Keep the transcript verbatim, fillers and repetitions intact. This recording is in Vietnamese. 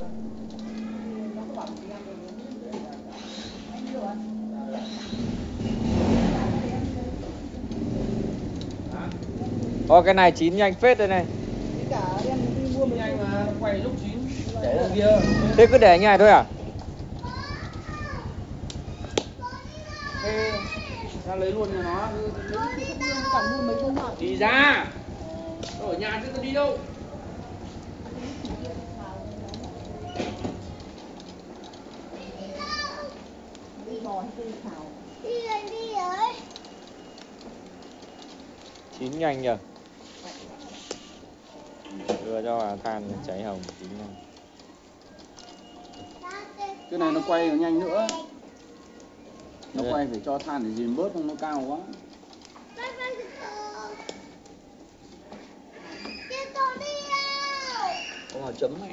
Ô, cái này chín nhanh phết đây này. Nhanh mà, quay lúc chín để đằng kia. Thế cứ để như này thôi à? Thế ra lấy luôn nhà nó. Đi ra. Ở nhà chứ tôi đi đâu. Chín nhanh nhờ. Đưa cho vào than cháy hồng chín nhanh. Cái này nó quay nó nhanh nữa. Nó quay phải cho than để dìm bớt không nó cao quá. Có mà chấm này.